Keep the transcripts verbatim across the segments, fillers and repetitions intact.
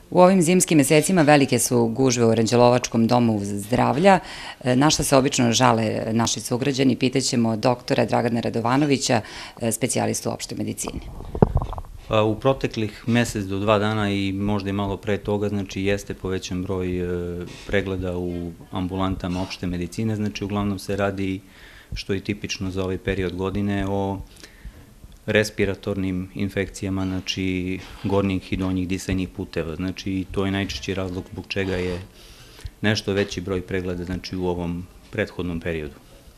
U ovim zimskim mesecima velike su gužve u Aranđelovačkom domu zdravlja, na šta se obično žale naši sugrađani. Pitaćemo doktora Dragana Radovanovića, specijalistu opšte medicine. U proteklih mesec do dva dana i možda i malo pre toga, znači jeste povećan broj pregleda u ambulantama opšte medicine, znači uglavnom se radi, što je tipično za ovaj period godine, o respiratornim infekcijama, znači gornjih i donjih disajnih puteva. Znači to je najčešći razlog zbog čega je nešto veći broj pregleda, znači u ovom prethodnom periodu.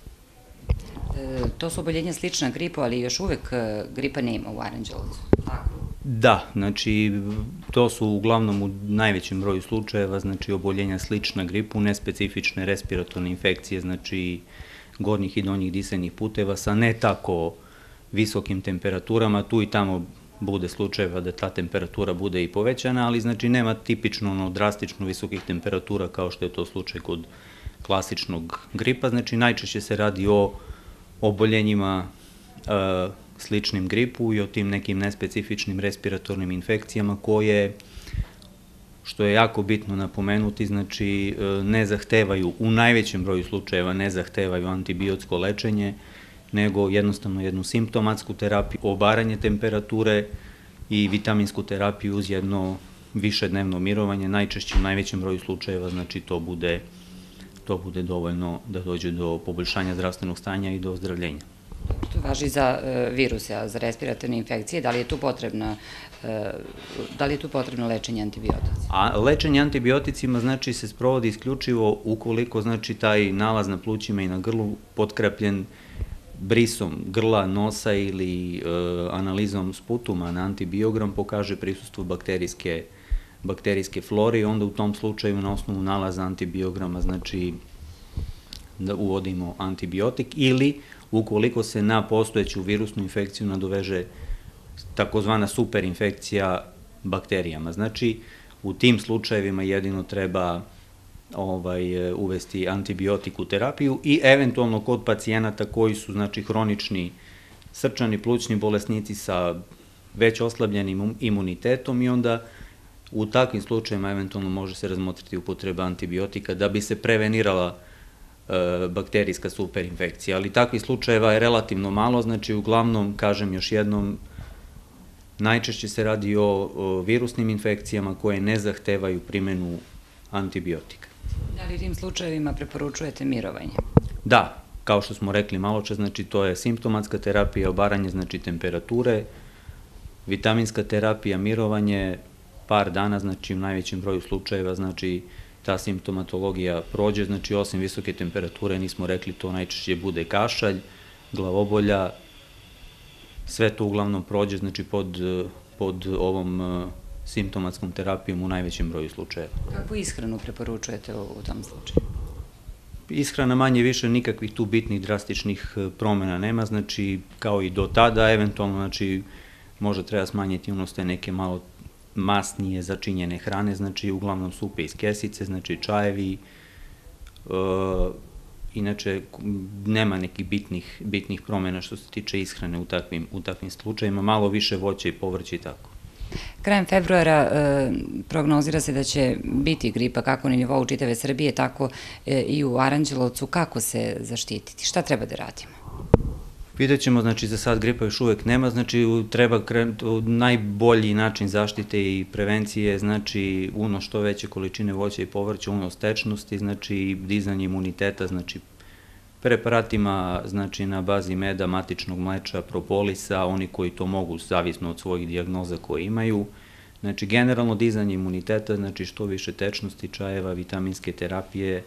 To su oboljenja slična gripu, ali još uvek gripa nema u Aranđelovcu. Da, znači to su uglavnom u najvećem broju slučajeva, znači oboljenja slična gripu, nespecifične respiratorne infekcije, znači gornjih i donjih disajnih puteva sa ne tako visokim temperaturama. Tu i tamo bude slučajeva da ta temperatura bude i povećana, ali znači nema tipično drastično visokih temperatura kao što je to slučaj kod klasičnog gripa. Znači najčešće se radi o oboljenjima sličnim gripu i o tim nekim nespecifičnim respiratornim infekcijama koje, što je jako bitno napomenuti, znači ne zahtevaju, u najvećem broju slučajeva ne zahtevaju antibiotsko lečenje, nego jednostavno jednu simptomatsku terapiju, obaranje temperature i vitaminsku terapiju uz jedno višednevno mirovanje. Najčešće u najvećem broju slučajeva, znači to bude, to bude dovoljno da dođe do poboljšanja zdravstvenog stanja i do ozdravljenja. To važi za viruse, a za respiratorne infekcije, da li je tu potrebno, da li je tu potrebno lečenje antibioticima? A lečenje antibioticima znači se sprovodi isključivo ukoliko znači taj nalaz na plućima i na grlu potkrepljen brisom grla, nosa ili analizom sputuma na antibiogram pokaže prisustvo bakterijske, bakterijske flore i onda u tom slučaju na osnovu nalaza antibiograma znači da uvodimo antibiotik ili ukoliko se na postojeću virusnu infekciju nadoveže takozvana superinfekcija bakterijama. Znači u tim slučajevima jedino treba uvesti antibiotik u terapiju i eventualno kod pacijenata koji su znači hronični srčani plućni bolesnici sa već oslabljenim imunitetom i onda u takvim slučajevima eventualno može se razmotriti upotreba antibiotika da bi se prevenirala bakterijska superinfekcija, ali takvih slučajeva je relativno malo, znači uglavnom, kažem još jednom, najčešće se radi o virusnim infekcijama koje ne zahtevaju primenu antibiotika. Da li u tim slučajevima preporučujete mirovanje? Da, kao što smo rekli malo čas, znači to je simptomatska terapija, obaranje znači temperature, vitaminska terapija, mirovanje, par dana, znači u najvećem broju slučajeva, znači ta simptomatologija prođe, znači osim visoke temperature, nismo rekli, to najčešće bude kašalj, glavobolja, sve to uglavnom prođe, znači pod, pod ovom simptomatskom terapijom u najvećem broju slučajeva. Kakvu ishranu preporučujete u tom slučaju? Ishrana manje više nikakvih tu bitnih drastičnih promena nema, znači kao i do tada, eventualno, znači možda treba smanjiti unos te neke malo masnije začinjene hrane, znači uglavnom supe iz kesice, znači čajevi, inače nema nekih bitnih, bitnih promena što se tiče ishrane u takvim, u takvim slučajima, malo više voća i povrća i tako. Krajem februara prognozira se da će biti gripa kako na nivou čitave Srbije, tako i u Aranđelovcu. Kako se zaštititi? Šta treba da radimo? Vidjet ćemo, znači za sad gripa još uvek nema, znači treba najbolji način zaštite i prevencije, znači unos što veće količine voća i povrća, unos tečnosti, znači dizanje imuniteta, znači preparatima, znači na bazi meda, matičnog mleča, propolisa, oni koji to mogu, zavisno od svojih dijagnoza koje imaju. Znači generalno dizanje imuniteta, znači što više tečnosti, čajeva, vitaminske terapije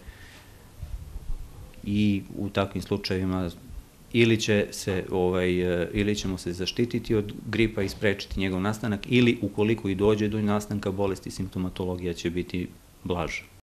i u takvim slučajevima ili će se, ili ćemo se zaštititi od gripa i sprečiti njegov nastanak ili ukoliko i dođe do nastanka bolesti, simptomatologija će biti blaža.